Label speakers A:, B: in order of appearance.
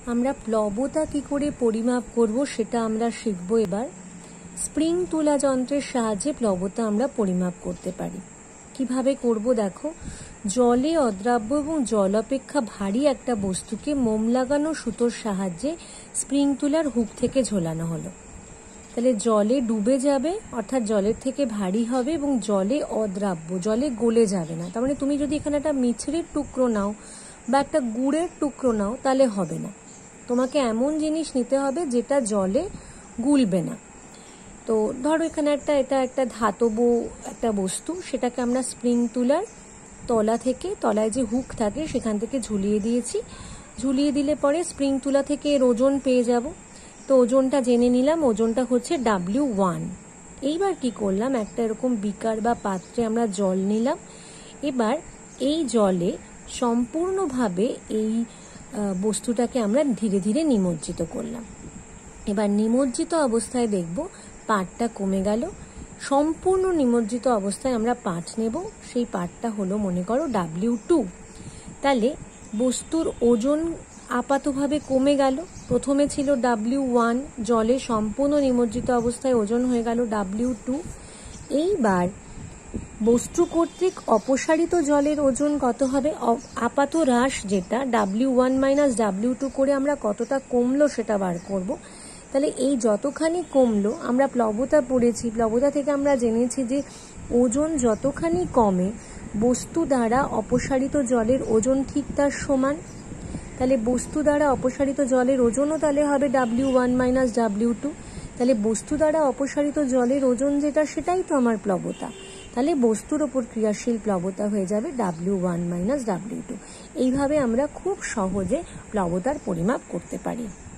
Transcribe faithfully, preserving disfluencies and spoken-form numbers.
A: আমরা প্লবতা কি করে পরিমাপ করব সেটা আমরা শিখব এবার। স্প্রিং তুলা যন্ত্রের সাহায্যে প্লবতা আমরা পরিমাপ করতে পারি। কিভাবে করব দেখো, জলে অদ্রাব্য এবং জল অপেক্ষা ভারী একটা বস্তুকে মোম লাগানো সুতোর সাহায্যে স্প্রিং তুলার হুক থেকে ঝোলানো হলো। তাহলে জলে ডুবে যাবে, অর্থাৎ জলের থেকে ভারী হবে এবং জলে অদ্রাব্য, জলে গলে যাবে না। তার মানে তুমি যদি এখানে একটা মিছরির টুকরো নাও বা একটা গুড়ের টুকরো নাও তাহলে হবে না, তোমাকে এমন জিনিস নিতে হবে যেটা জলে গুলবে না। তো ধরো এখানে একটা এটা একটা ধাতব একটা বস্তু, সেটাকে আমরা স্প্রিং তুলার তলা থেকে, তলায় যে হুক থাকে সেখান থেকে ঝুলিয়ে দিয়েছি। ঝুলিয়ে দিলে পরে স্প্রিং তুলা থেকে এর ওজন পেয়ে যাব। তো ওজনটা জেনে নিলাম, ওজনটা হচ্ছে ডাব্লিউ ওয়ান। এইবার কি করলাম, একটা এরকম বিকার বা পাত্রে আমরা জল নিলাম। এবার এই জলে সম্পূর্ণভাবে এই বস্তুটাকে আমরা ধীরে ধীরে নিমজ্জিত করলাম। এবার নিমজ্জিত অবস্থায় দেখব পাটটা কমে গেল। সম্পূর্ণ নিমজ্জিত অবস্থায় আমরা পাট নেব, সেই পাটটা হলো মনে করো ডাব্লিউ টু। তাহলে বস্তুর ওজন আপাতভাবে কমে গেল। প্রথমে ছিল ডাব্লিউ ওয়ান, জলে সম্পূর্ণ নিমজ্জিত অবস্থায় ওজন হয়ে গেল ডাব্লিউ টু। এইবার বস্তু কর্তৃক অপসারিত জলের ওজন কত হবে, আপাত হ্রাস যেটা W one minus W two করে আমরা কতটা কমলো সেটা বার করব। তাহলে এই যতখানি কমলো, আমরা প্লবতা পড়েছি, প্লবতা থেকে আমরা জেনেছি যে ওজন যতখানি কমে বস্তু দ্বারা অপসারিত জলের ওজন ঠিক তার সমান। তাহলে বস্তু দ্বারা অপসারিত জলের ওজনও তাহলে হবে W one minus W two. তাহলে বস্তু দ্বারা অপসারিত জলের ওজন যেটা সেটাই তো আমার প্লবতা। তাহলে বস্তুর ওপর ক্রিয়াশীল প্লবতা হয়ে যাবে W one minus W two. এইভাবে আমরা খুব সহজে প্লবতার পরিমাপ করতে পারি।